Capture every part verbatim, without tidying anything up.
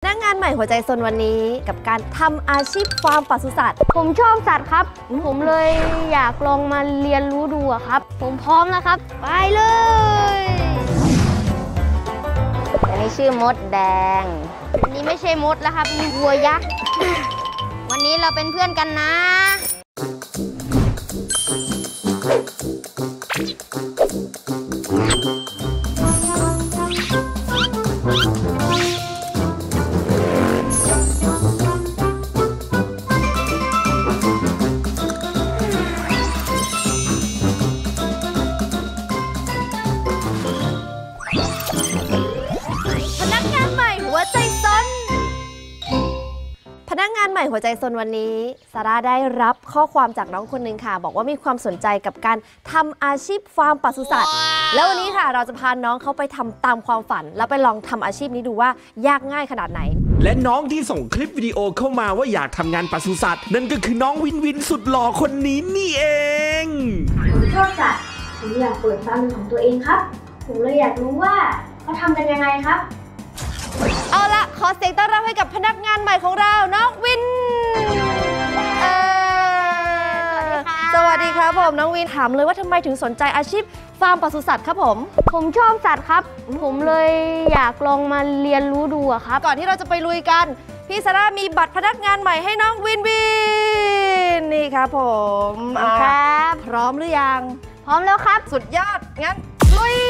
พนักงานใหม่หัวใจซนวันนี้กับการทำอาชีพฟาร์มปศุสัตว์ผมชอบสัตว์ครับผมเลยอยากลองมาเรียนรู้ดูครับผมพร้อมแล้วครับไปเลยอันนี้ชื่อมดแดงอันนี้ไม่ใช่มดแล้วครับมีวัวยักษ์วันนี้เราเป็นเพื่อนกันนะพนักงานใหม่หัวใจซนวันนี้ซาร่าได้รับข้อความจากน้องคนหนึ่งค่ะบอกว่ามีความสนใจกับการทำอาชีพฟาร์มปศุสัตว์ wow. แล้ววันนี้ค่ะเราจะพาน้องเขาไปทำตามความฝันแล้วไปลองทำอาชีพนี้ดูว่ายากง่ายขนาดไหนและน้องที่ส่งคลิปวิดีโอเข้ามาว่าอยากทำงานปศุสัตว์นั่นก็คือน้องวินวินสุดหล่อคนนี้นี่เองผมชอบสัตว์ผมอยากเปิดฟาร์มของตัวเองครับผมเลยอยากรู้ว่าเขาทำกันยังไงครับเอาละขอเสียงต้อนรับให้กับพนักงานใหม่ของเราน้องวินเออสวัสดีครับผมน้องวินถามเลยว่าทำไมถึงสนใจอาชีพฟาร์มปศุสัตว์ครับผมผมชอบสัตว์ครับผมเลยอยากลองมาเรียนรู้ดูครับก่อนที่เราจะไปลุยกันพี่ซาร่ามีบัตรพนักงานใหม่ให้น้องวินวินนี่ครับผมครับพร้อมหรือยังพร้อมแล้วครับสุดยอดงั้นลุย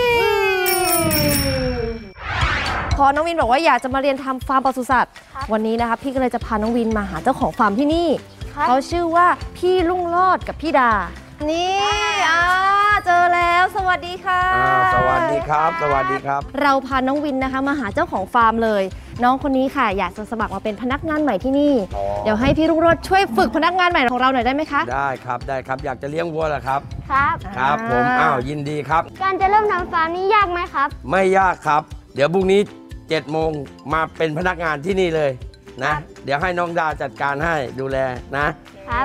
พอน้องวินบอกว่าอยากจะมาเรียนทำฟาร์มปศุสัตว์วันนี้นะคะพี่ก็เลยจะพาน้องวินมาหาเจ้าของฟาร์มที่นี่เขาชื่อว่าพี่รุ่งโรจน์กับพี่ดานี่อ่าเจอแล้วสวัสดีค่ะสวัสดีครับสวัสดีครับเราพาน้องวินนะคะมาหาเจ้าของฟาร์มเลยน้องคนนี้ค่ะอยากจะสมัครมาเป็นพนักงานใหม่ที่นี่เดี๋ยวให้พี่รุ่งโรจน์ช่วยฝึกพนักงานใหม่ของเราหน่อยได้ไหมคะได้ครับได้ครับอยากจะเลี้ยงวัวเหรอครับครับครับผมอ้าวยินดีครับการจะเริ่มทำฟาร์มนี่ยากไหมครับไม่ยากครับเดี๋ยวพรุ่งนี้เจ็ดโมงมาเป็นพนักงานที่นี่เลยนะเดี๋ยวให้น้องดาจัดการให้ดูแลนะครับ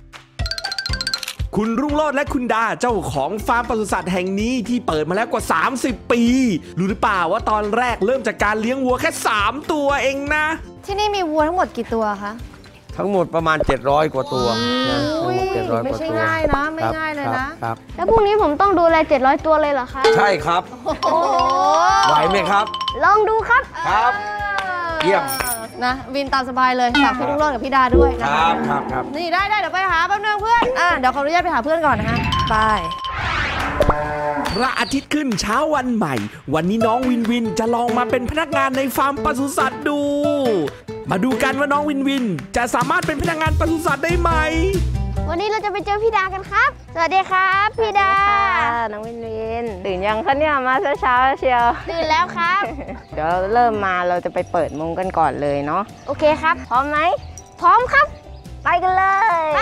คุณรุ่งโรจน์และคุณดาเจ้าของฟาร์มปศุสัตว์แห่งนี้ที่เปิดมาแล้วกว่าสามสิบปีรู้หรือเปล่าว่าตอนแรกเริ่มจากการเลี้ยงวัวแค่สามตัวเองนะที่นี่มีวัวทั้งหมดกี่ตัวคะทั้งหมดประมาณเจ็ดร้อยกว่าตัวนะไม่ใช่ง่ายนะไม่ง่ายเลยนะครับแล้วพรุ่งนี้ผมต้องดูแลเจ็ดร้อยตัวเลยเหรอคะใช่ครับไหวไหมครับลองดูครับครับเยี่ยมนะวินตามสบายเลยฝากพี่รุ่งโรจน์กับพี่ดาด้วยนะครับครับครับนี่ได้ได้เดี๋ยวไปหาแป๊บนึงเพื่อนอ่ะเดี๋ยวขออนุญาตไปหาเพื่อนก่อนนะคะไปพระอาทิตย์ขึ้นเช้าวันใหม่วันนี้น้องวินวินจะลองมาเป็นพนักงานในฟาร์มปศุสัตว์ดูมาดูกันว่าน้องวินวินจะสามารถเป็นพนักงานปศุสัตว์ได้ไหมวันนี้เราจะไปเจอพี่ดากันครับสวัสดีครับพี่ดาน้องวินวินตื่นยังคะเนี่ยมาเช้าเชียวตื่นแล้วครับเดี๋ยวเริ่มมาเราจะไปเปิดมุ้งกันก่อนเลยเนาะโอเคครับพร้อมไหมพร้อมครับไปกันเลยไป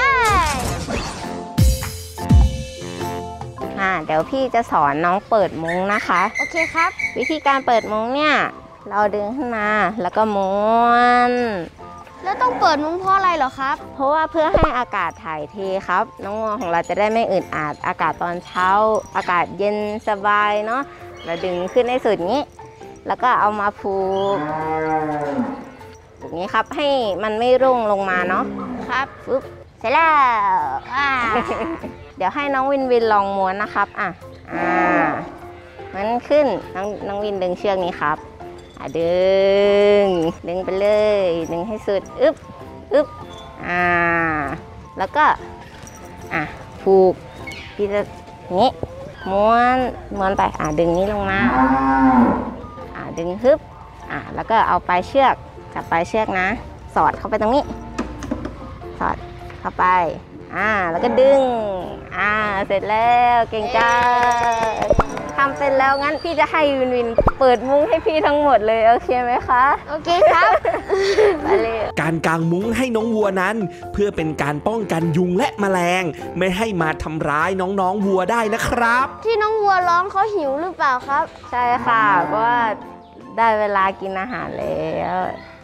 อ่าเดี๋ยวพี่จะสอนน้องเปิดมุ้งนะคะโอเคครับวิธีการเปิดมุ้งเนี่ยเราดึงขึ้นมาแล้วก็ม้วนแล้วต้องเปิดมุ้งเพราะอะไรเหรอครับเพราะว่าเพื่อให้อากาศถ่ายเทครับน้องวัวของเราจะได้ไม่อึดอัดอากาศตอนเช้าอากาศเย็นสบายเนาะเราดึงขึ้นให้สุดนี้แล้วก็เอามาผูกอย่างนี้ครับให้มันไม่ร่วงลงมาเนาะครับปึ๊บเสร็จแล้วเดี๋ยวให้น้องวินวินลองม้วนนะครับอ่ะอ่ามันขึ้นน้องน้องวินดึงเชือกนี้ครับอ่ะดึงดึงไปเลยดึงให้สุดอึ๊บอึ๊บอ่าแล้วก็อ่ะผูกพี่จะนี้ม้วนม้วนไปอ่ะดึงนี้ลงมาอ่ะดึงฮึบอ่ะแล้วก็เอาปลายเชือกจับปลายเชือกนะสอดเข้าไปตรงนี้สอดเข้าไปอ่าแล้วก็ดึงอ่าเสร็จแล้วเก่งจังทำเป็นแล้วงั้นพี่จะให้วินวินเปิดมุ้งให้พี่ทั้งหมดเลยโอเคไหมคะโอเคครับไปเลยการกางมุ้งให้น้องวัวนั้นเพื่อเป็นการป้องกันยุงและแมลงไม่ให้มาทำร้ายน้องๆวัวได้นะครับที่น้องวัวร้องเขาหิวหรือเปล่าครับใช่ค่ะเพราะว่าได้เวลากินอาหารแล้ว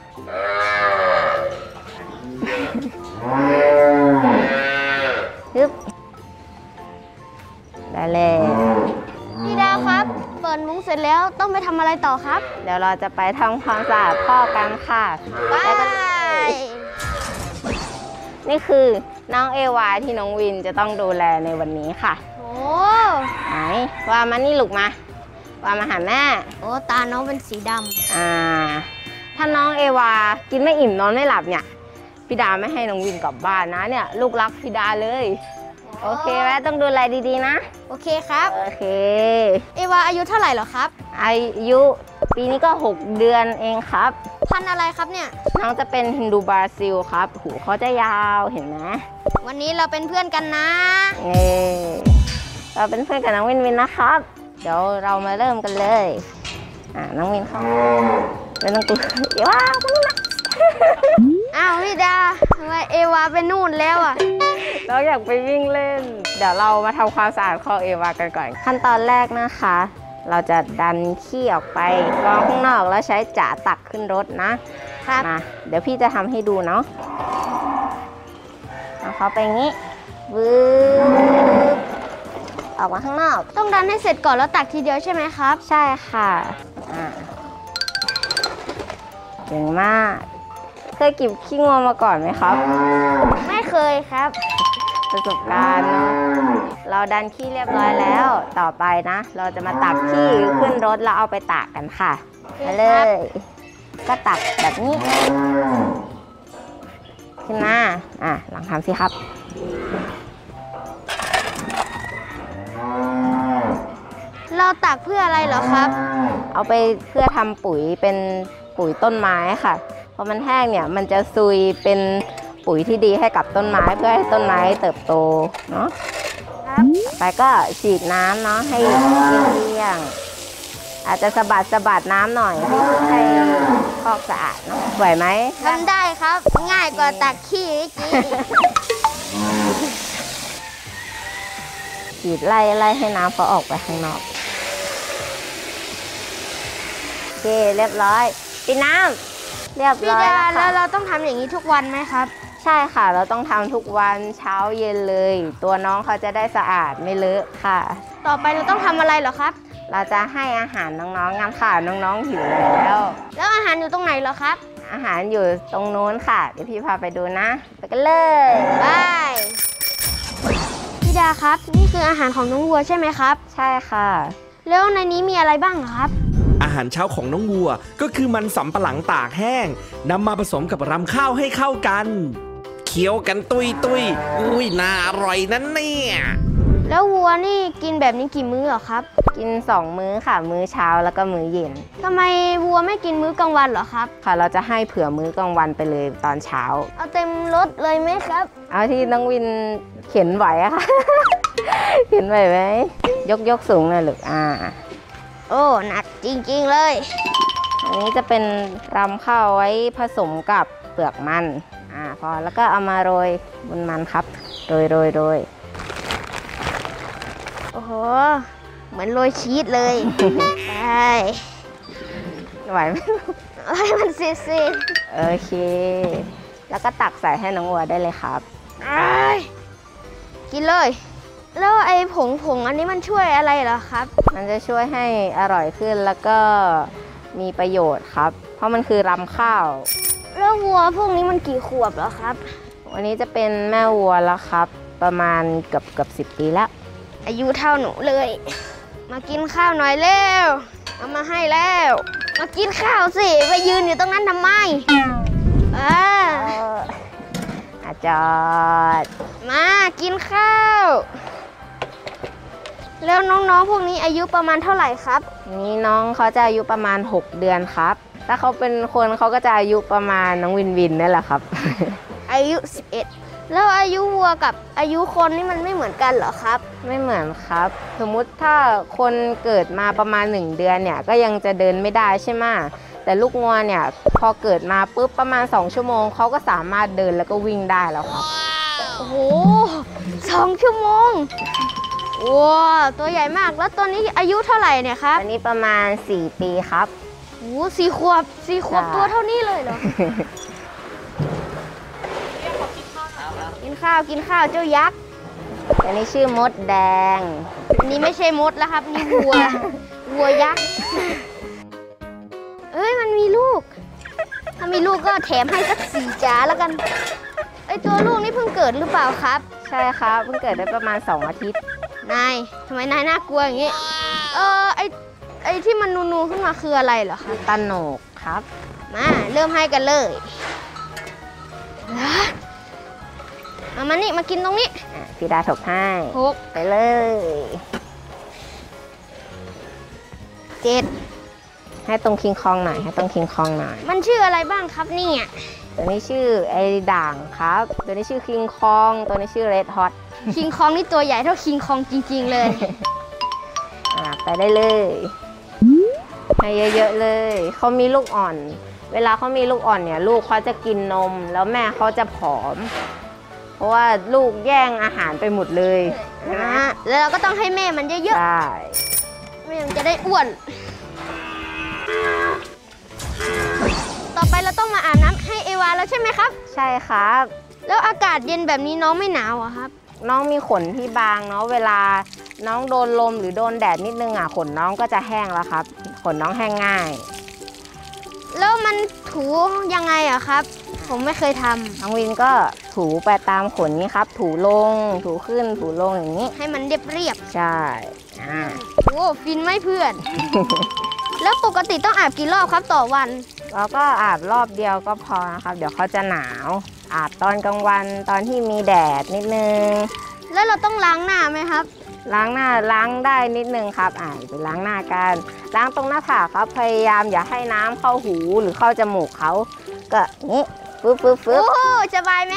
ฮึบได้เลยพี่ดาวครับเปิดมุ้งเสร็จแล้วต้องไปทำอะไรต่ออครับเดี๋ยวเราจะไปทำความสะอาดพ่อกันค่ะแล้วก็นี่คือน้องเอวาที่น้องวินจะต้องดูแลในวันนี้ค่ะโอ้ไหนว่ามานี่ลูกมาว่ามาหาแม่โอ้ตาน้องเป็นสีดอ่าถ้าน้องเอวากินไม่อิ่มนอนไม่หลับเนี่ยพี่ดาไม่ให้น้องวินกลับบ้านนะเนี่ยลูกรักพี่ดาเลยโอเคไหมต้องดูแลดีๆนะำโอเคครับโอเคเอวาอายุเท่าไหร่เหรอครับอายุปีนี้ก็หกเดือนเองครับพันธุ์อะไรครับเนี่ยน้องจะเป็นฮินดูบราซิลครับหูเขาจะยาวเห็นไหมวันนี้เราเป็นเพื่อนกันนะเออเราเป็นเพื่อนกับน้องวินวินนะครับเดี๋ยวเรามาเริ่มกันเลยอ่าน้องวินเข้าไม่ต้องกลัวเดี๋ยวว่าตรงนี้นะอ้าวพี่ดาทำไมเอวาไปนู่นแล้วอ่ะเราอยากไปวิ่งเล่น เดี๋ยวเรามาทำความสะอาดคอเอวากันก่อนขั้นตอนแรกนะคะ เราจะดันขี้ออกไปกองข้างนอกแล้วใช้จ่าตักขึ้นรถนะครับมาเดี๋ยวพี่จะทำให้ดูเนาะเอาเขาไปงี้วืบออกมาข้างนอกต้องดันให้เสร็จก่อนแล้วตักทีเดียวใช่ไหมครับใช่ค่ะอ่าเก่งมากเคยกิบขี้งัวมาก่อนไหมครับไม่เคยครับประสบการณ์เนาะเราดันขี้เรียบร้อยแล้ว ต่อไปนะ เราจะมาตักขี้ขึ้นรถแล้วเอาไปตากกันค่ะมาเลย ก็ตักแบบนี้ ขึ้นมาอ่ะลองทำสิครับเราตักเพื่ออะไรเหรอครับเอาไปเพื่อทำปุ๋ยเป็นปุ๋ยต้นไม้ค่ะพอมันแห้งเนี่ยมันจะซุยเป็นปุ๋ยที่ดีให้กับต้นไม้เพื่อให้ต้นไม้เติบโตเนาะครับไปก็ฉีดน้ำเนาะให้เลี่ยงๆอาจจะสะบัดสะบัดน้ำหน่อยให้คอกสะอาดเนาะไหวไหมทำได้ครับ ง่ายกว่าตักขี้เมื่อกี้ฉีดไล่ไล่ให้น้ำเขาออกไปข้างนอกโอเคเรียบร้อยปิดน้ำเรียบพี่ร้อยดาแล้วแล้วค่ะเราต้องทำอย่างนี้ทุกวันไหมครับใช่ค่ะเราต้องทำทุกวันเช้าเย็นเลย ตัวน้องเขาจะได้สะอาดไม่เลอะค่ะต่อไปเราต้องทำอะไรเหรอครับเราจะให้อาหารน้องๆกันค่ะน้องๆหิวแล้วแล้วอาหารอยู่ตรงไหนเหรอครับอาหารอยู่ตรงนู้นค่ะเดี๋ยวพี่พาไปดูนะไปกันเลยบายพี่ดาครับ นี่คืออาหารของน้องวัวใช่ไหมครับใช่ค่ะแล้วในนี้มีอะไรบ้างครับอาหารเช้าของน้องวัวก็คือมันสำปะหลังตากแห้งนำมาผสมกับรำข้าวให้เข้ากันเคี้ยวกันตุยตุยอุ้ยน่าอร่อยนั่นเนี่ยแล้ววัวนี่กินแบบนี้กี่มื้อเหรอครับกินสองมื้อค่ะมื้อเช้าแล้วก็มื้อเย็นทำไมวัวไม่กินมื้อกลางวันเหรอครับค่ะเราจะให้เผื่อมื้อกลางวันไปเลยตอนเช้าเอาเต็มรถเลยไหมครับเอาที่น้องวินเข็นไหวอะค่ะ เข็นไหวไหมยกยกสูงเลยลูกอ่าโอ้หนักจริงๆเลยอันนี้จะเป็นรำข้าวไว้ผสมกับเปลือกมันอ่าพอแล้วก็เอามาโรยบนมันครับโรยโรยโรยโอ้โห เหมือนโรยชีสเลย ไปไหวไหมให้มันซีซีโอเค แล้วก็ตักใส่ให้น้องวัวได้เลยครับกินเลย แล้วไอ้ผงผงอันนี้มันช่วยอะไรเหรอครับมันจะช่วยให้อร่อยขึ้นแล้วก็มีประโยชน์ครับ เพราะมันคือรำข้าวแล้ววัวพวกนี้มันกี่ขวบเหรอครับวันนี้จะเป็นแม่วัวแล้วครับ ประมาณเกือบเกือบสิบปีแล้วอายุเท่าหนูเลย มากินข้าวหน่อยเร็ว เอามาให้แล้ว มากินข้าวสิ ไปยืนอยู่ตรงนั้นทำไมอ่าอาจอดมากินข้าว แล้วน้องๆพวกนี้อายุประมาณเท่าไหร่ครับนี่น้องเขาจะอายุประมาณหกเดือนครับ ถ้าเขาเป็นคนเขาก็จะอายุประมาณน้องวินวินนั่นแหละครับอายุสิบเอ็ดแล้วอายุวัวกับอายุคนนี่มันไม่เหมือนกันเหรอครับไม่เหมือนครับ สมมุติถ้าคนเกิดมาประมาณหนึ่งเดือนเนี่ยก็ยังจะเดินไม่ได้ใช่ไหมแต่ลูกงัวเนี่ยพอเกิดมาปุ๊บประมาณสองชั่วโมงเขาก็สามารถเดินแล้วก็วิ่งได้แล้วครับโอ้โหสองชั่วโมงว้าตัวใหญ่มาก แล้วตัวนี้อายุเท่าไหร่เนี่ยครับอันนี้ประมาณสี่ปีครับโอ้โหสี่ขวบสี่ขวบใช่ตัวเท่านี้เลยเหรอ กินข้าวกินข้าวเจ้ายักษ์อันนี้ชื่อมดแดงอันนี้ไม่ใช่มดแล้วครับ นี่วัว วัวยักษ์มีลูก ถ้ามีลูกก็แถมให้สักสี่จ๋าแล้วกัน ไอตัวลูกนี่เพิ่งเกิดหรือเปล่าครับใช่ครับเพิ่งเกิดได้ประมาณสองอาทิตย์นายทำไมนายน่ากลัวอย่างนี้ เออไอไอที่มันนูๆขึ้นมาคืออะไรเหรอคะตะโหนกครับมาเริ่มให้กันเลยมามานี่มากินตรงนี้อ่ะพี่ดาถกให้หกไปเลยเจ็ดให้ตรงคิงคองหน่อยให้ตรงคิงคองหน่อยมันชื่ออะไรบ้างครับเนี่ยตัวนี้ชื่อไอ้ด่างครับ ตัวนี้ชื่อคิงคอง ตัวนี้ชื่อเรดฮอตคิงคองนี่ตัวใหญ่เท่าคิงคองจริงๆเลยอ่ะไปได้เลย ให้เยอะๆเลยเขามีลูกอ่อน เวลาเขามีลูกอ่อนเนี่ย ลูกเขาจะกินนม แล้วแม่เขาจะผอม เพราะว่าลูกแย่งอาหารไปหมดเลยใช่ไหมนะแล้วเราก็ต้องให้แม่มันเยอะใช่ๆแม่มันจะได้อ้วน ต่อไปเราต้องมาอาบน้ำให้เอวาแล้วใช่ไหมครับใช่ครับแล้วอากาศเย็นแบบนี้น้องไม่หนาวเหรอครับน้องมีขนที่บางเนาะเวลาน้องโดนลมหรือโดนแดดนิดนึงอ่ะขนน้องก็จะแห้งแล้วครับขนน้องแห้งง่ายแล้วมันถูยังไงอะครับ ผมไม่เคยทน้องวินก็ถูไปตามขนนี้ครับ ถูลง ถูขึ้น ถูลงอย่างนี้ำให้มันเรียบเรียบใช่อ่าๆโอ้ฟินไหมเพื่อน แล้วปกติต้องอาบกี่รอบครับต่อวันแล้วก็อาบรอบเดียวก็พอนะครับ เดี๋ยวเขาจะหนาว อาบตอนกลางวันตอนที่มีแดดนิดนึงแล้วเราต้องล้างหน้าไหมครับล้างหน้าล้างได้นิดนึงครับอ่าไปล้างหน้ากันล้างตรงหน้าผากครับพยายามอย่าให้น้ำเข้าหูหรือเข้าจมูกเขาก็นี้ฟึบฟึบฟึโอ้บโหสบายไหม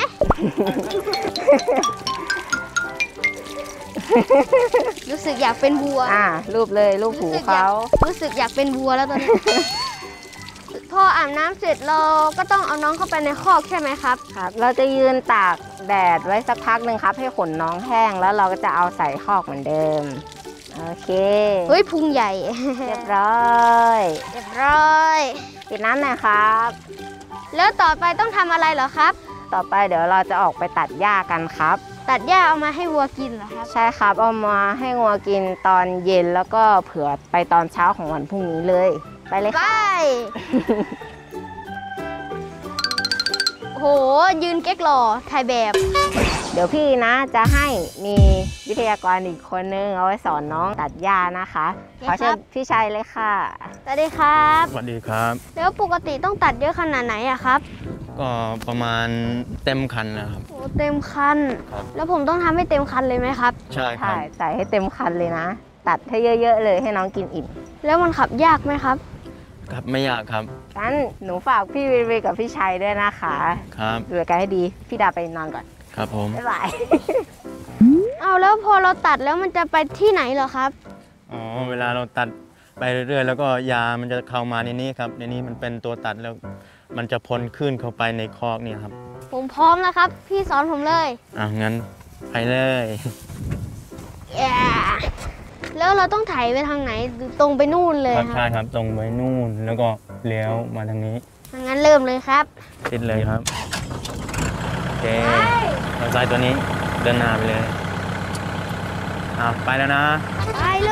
รู้สึกอยากเป็นวัวอ่ารูปเลยรูปหูรู้สึกอยาเขากรู้สึกอยากเป็นวัวแล้วตอนนี้ พออาบน้ำเสร็จเราก็ต้องเอาน้องเข้าไปในคอกใช่ไหมครับครับเราจะยืนตากแดดไว้สักพักหนึ่งครับ ให้ขนน้องแห้งแล้วเราก็จะเอาใส่คอกเหมือนเดิมโอเคเฮ้ยพุงใหญ่เรียบร้อยเรียบร้อยปิดน้ำหน่อยครับแล้วต่อไปต้องทำอะไรเหรอครับต่อไปเดี๋ยวเราจะออกไปตัดหญ้ากันครับตัดหญ้าเอามาให้วัวกินเหรอครับใช่ครับเอามาให้งัวกินตอนเย็นแล้วก็เผื่อไปตอนเช้าของวันพรุ่งนี้เลยไปเลยไปค่ะโหยืนเก๊กหล่อถ่ายแบบเดี๋ยวพี่นะจะให้มีวิทยากรอีกคนนึงเอาไว้สอนน้องตัดหญ้านะคะขอเชิญพี่ชัยเลยค่ะสวัสดีครับสวัสดีครับแล้วปกติต้องตัดเยอะขนาดไหนอะครับก็ประมาณเต็มคันนะครับโอ้เต็มคันครับแล้วผมต้องทำให้เต็มคันเลยไหมครับใช่ครัใช่บใส่ให้เต็มคันเลยนะ ตัดให้เยอะๆเลยให้น้องกินอิ่มแล้วมันขับยากไหมครับครับไม่ยากครับงั้นหนูฝากพี่วินวินกับพี่ชัยด้วยนะคะครับดูแลกันให้ดีพี่ดาไปนอนก่อนครับผมบ๊ายบายเอาแล้วพอเราตัดแล้วมันจะไปที่ไหนเหรอครับอ๋อเวลาเราตัดไปเรื่อยๆ แล้วก็ยามันจะเข้ามาในนี้ครับในนี้มันเป็นตัวตัดแล้ว มันจะพ่นขึ้นเข้าไปในคอกเนี่ยครับผมพร้อมแล้วครับ พี่สอนผมเลยอ่ะงั้นไปเลยแย่แล้วเราต้องไถไปทางไหนหรือตรงไปนู่นเลยครับคใช่รับครับตรงไปนู่นแล้วก็เลี้ยวมาทางนี้งั้นเริ่มเลยครับติดเลยครับโอเคเราใส่ตัวนี้เดินหน้าไปเลยอ่ะไปแล้วนะไปเลย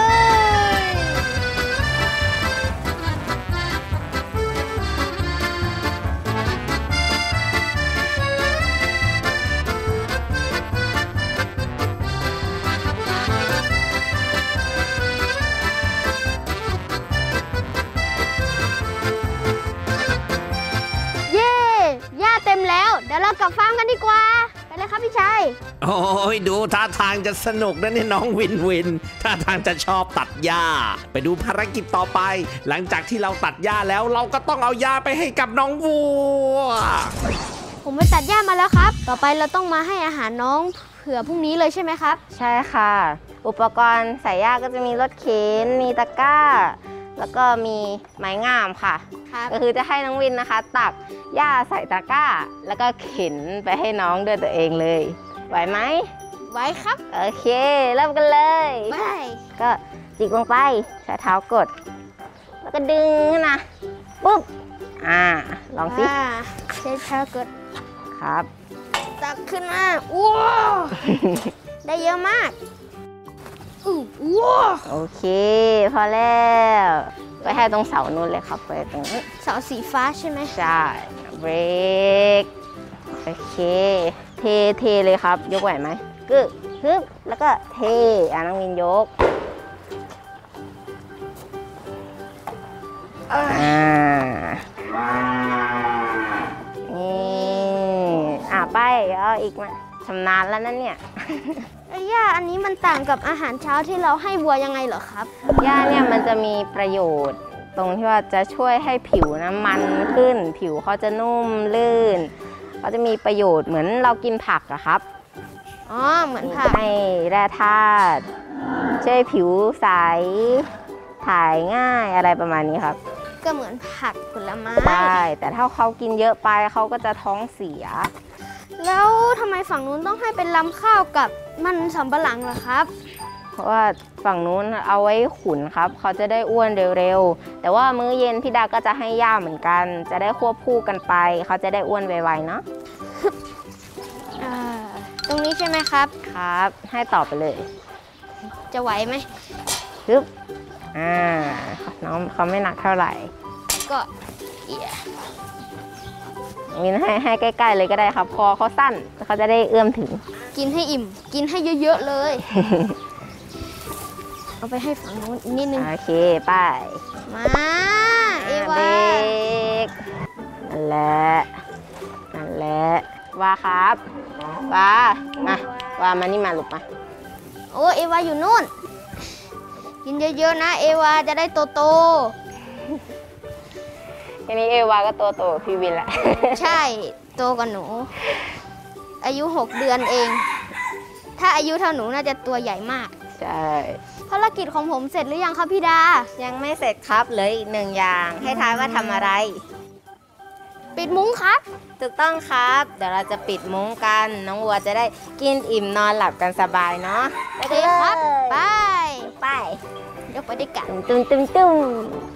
เย้หญ้าเต็มแล้ว เดี๋ยวเรากลับฟาร์มกันดีกว่า ไปเลยครับพี่ชัยโอ้ยดูท่าทางจะสนุกนะเนี่ยน้องวินวินท่าทางจะชอบตัดหญ้า ไปดูภารกิจต่อไป หลังจากที่เราตัดหญ้าแล้วเราก็ต้องเอาหญ้าไปให้กับน้องวัวผมไปตัดหญ้ามาแล้วครับ ต่อไปเราต้องมาให้อาหารน้องเผื่อพรุ่งนี้เลยใช่ไหมครับใช่ค่ะ อุปกรณ์ใส่หญ้าก็จะมีรถเข็นมีตะกร้า แล้วก็มีไม้งามค่ะครับก็คือจะให้น้องวินนะคะ ตักหญ้าใส่ตะกร้า แล้วก็เข็นไปให้น้องด้วยตัวเองเลยไหวไหมไว้ครับโอเคเริ่มกันเลยไปก็จิกลงไปใช้เท้ากด แล้วก็ดึงขึ้นมาปุ๊บอ่าลองสิอ่าใช้เท้ากดครับตักขึ้นมาว้าว ได้เยอะมากอู้ว้าวโอเค พอแล้วไปให้ตรงเสานู้นเลยครับไปตรงนี้เสาสีฟ้าใช่ไหมใช่เบรกโอเคเทเทเลยครับยกไหวไหมกึกฮึบแล้วก็เทอ่ะน้องวินยกอ่านี่อ่ะไปเอาอีกมาชำนาญแล้วนั่นเนี่ยเอ้ยย่าอันนี้มันต่างกับอาหารเช้าที่เราให้วัวยังไงเหรอครับหญ้าเนี่ยมันจะมีประโยชน์ตรงที่ว่าจะช่วยให้ผิวนะมันขึ้น ผิวเขาจะนุ่มลื่นเขาจะมีประโยชน์เหมือนเรากินผักอะครับอ๋อ เหมือนผักให้แร่ธาตุช่วยผิวใสถ่ายง่ายอะไรประมาณนี้ครับก็เหมือนผักผลไม้ใช่แต่ถ้าเขากินเยอะไปเขาก็จะท้องเสียแล้วทำไมฝั่งนู้นต้องให้เป็นลำข้าวกับมันสำปะหลังล่ะครับเพราะว่าฝั่งนู้นเอาไว้ขุนครับเขาจะได้อ้วนเร็วๆแต่ว่ามื้อเย็นพี่ดาก็จะให้ย่าเหมือนกัน จะได้ควบคู่กันไปเขาจะได้อ้วนไวๆเนาะอ่า ตรงนี้ใช่ไหมครับครับ ให้ต่อไปเลยจะไหวไหมปึ๊บอ่าน้องเขาไม่หนักเท่าไหร่ก็เอียวินให้ให้ใกล้ๆเลยก็ได้ครับคอเขาสั้นเขาจะได้เอื้อมถึงกินให้อิ่ม กินให้เยอะๆเลย เอาไปให้ฝั่งนู้นอีกนิดนึงโอเคไปมา เอวาเบรกนั่นแหละนั่นแหละว่าครับว่ามาว่ามานี่มาลูกมาโอ้เอวาอยู่นู่น กินเยอะๆนะ เอวาจะได้โตทีนี้เอวาก็ตัวโตกว่าพี่วินแหละๆ ใช่ โตกว่าหนู อายุหกเดือนเอง ถ้าอายุเท่าหนูน่าจะตัวใหญ่มากใช่ภารกิจของผมเสร็จหรือยังครับพี่ดายังไม่เสร็จครับเหลืออีกหนึ่งอย่างให้ทายว่าทำอะไรปิดมุ้งครับถูกต้องครับเดี๋ยวเราจะปิดมุ้งกันน้องวัวจะได้กินอิ่มนอนหลับกันสบายเนาะโอเคครับ ไปไปยกไปด้วยกันตุ้มตุ้มตุ้ม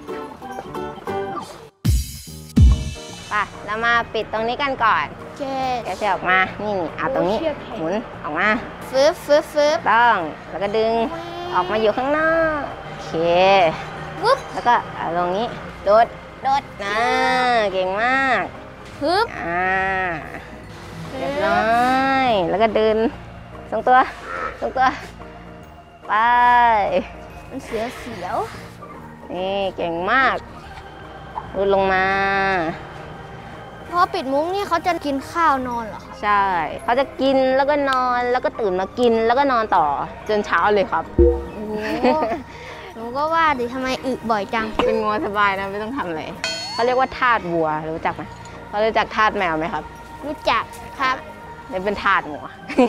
ไปเรามาปิดตรงนี้กันก่อนโอเคแกะเชือกออกมานี่นี่เอาตรงนี้โอ้เชือกแข็งหมุนออกมาฟืบฟืบฟืบต้องแล้วก็ดึงออกมาอยู่ข้างนอกโอเควุ๊บแล้วก็เอาลงนี้โดดโดดนะเก่งมากฮึบอ่าเรียบร้อยแล้วก็เดินทรงตัวทรงตัวไปมันเสียวเสียวนี่เก่งมากดูลงมาพอปิดมุ้งนี่เขาจะกินข้าวนอนเหรอครับใช่เขาจะกินแล้วก็นอนแล้วก็ตื่นมากินแล้วก็นอนต่อจนเช้าเลยครับโอ้โห หนูก็ว่าดิทำไมอึบ่อยจังเป็นงัวสบายนะไม่ต้องทำอะไรเขาเรียกว่าทาสวัวรู้จักไหมเขารู้จักทาสแมวไหมครับรู้จักครับเลยเป็นทาสหมู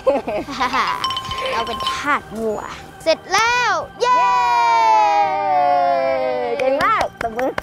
เราเป็นทาสวัว เสร็จแล้ว เย้เก่งมากตบมือ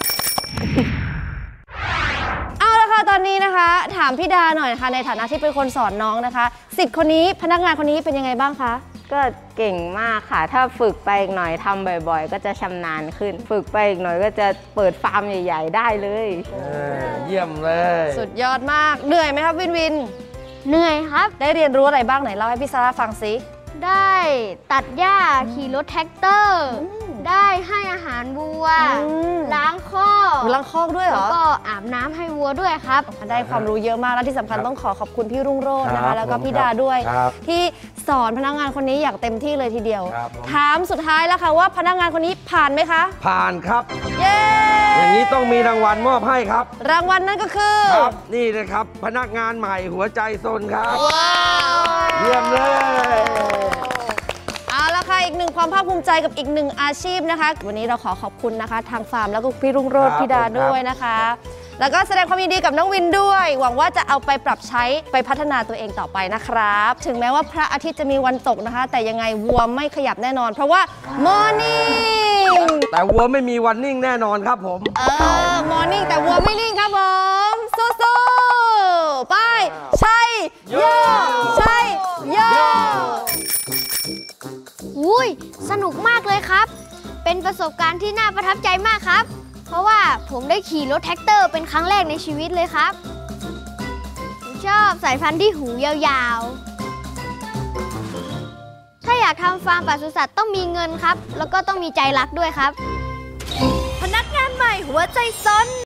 เอาละค่ะตอนนี้นะคะ ถามพี่ดาหน่อยนะคะในฐานะที่เป็นคนสอนน้องนะคะสิทธิ์คนนี้พนักงานคนนี้เป็นยังไงบ้างคะก็เก่งมากค่ะ ถ้าฝึกไปอีกหน่อยทำบ่อยๆ ก็จะชำนาญขึ้น ฝึกไปอีกหน่อยก็จะเปิดฟาร์มใหญ่ๆได้เลยเออเยี่ยมเลยสุดยอดมากเหนื่อยไหมครับวินวินเหนื่อยครับได้เรียนรู้อะไรบ้างไหนเล่าให้พี่ซาร่าฟังสิได้ตัดหญ้าขี่รถแท็กเตอร์ ได้ให้อาหารวัว ล้างคอกลังคอกด้วยเหรแล้วอก็อาบน้ำให้วัวด้วยครับได้ความรู้เยอะมาก และที่สำคัญต้องขอขอบคุณพี่รุ่งโรจน์นะครัคะบแล้วก็ผมพี่ดาด้วยครับที่สอนพนักงานคนนี้อย่างเต็มที่เลยทีเดียวครับผมถามสุดท้ายแล้วค่ะว่าพนักงานคนนี้ผ่านไหมคะผ่านครับเย้อย่างนี้ต้องมีรางวัลมอบให้ครับรางวัลนั่นก็คือครับ นี่นะครับ พนักงานใหม่หัวใจซนครับว้าวเยี่ยมเลยเอาละค่ะอีกหนึ่งความภาคภูมิใจกับอีกหนึ่งอาชีพนะคะ วันนี้เราขอขอบคุณนะคะ ทางฟาร์มแล้วก็พี่รุ่งโรจน์ครับพี่ดาผมครับด้วยนะคะ แล้วก็แสดงความยินดีกับน้องวินด้วย หวังว่าจะเอาไปปรับใช้ไปพัฒนาตัวเองต่อไปนะครับ ถึงแม้ว่าพระอาทิตย์จะมีวันตกนะคะ แต่ยังไงวัวไม่ขยับแน่นอน เพราะว่า Morning แต่วัวไม่มีวันนิ่งแน่นอนครับผมเออ Morning แต่วัวไม่นิ่งครับผม สู้ๆไปใช่โยใช่โยอุ้ยสนุกมากเลยครับ เป็นประสบการณ์ที่น่าประทับใจมากครับ เพราะว่าผมได้ขี่รถแท็กเตอร์เป็นครั้งแรกในชีวิตเลยครับ ผมชอบสายพันธุ์ที่หูยาวๆ ถ้าอยากทำฟาร์มปศุสัตว์ต้องมีเงินครับ แล้วก็ต้องมีใจรักด้วยครับพนักงานใหม่หัวใจซน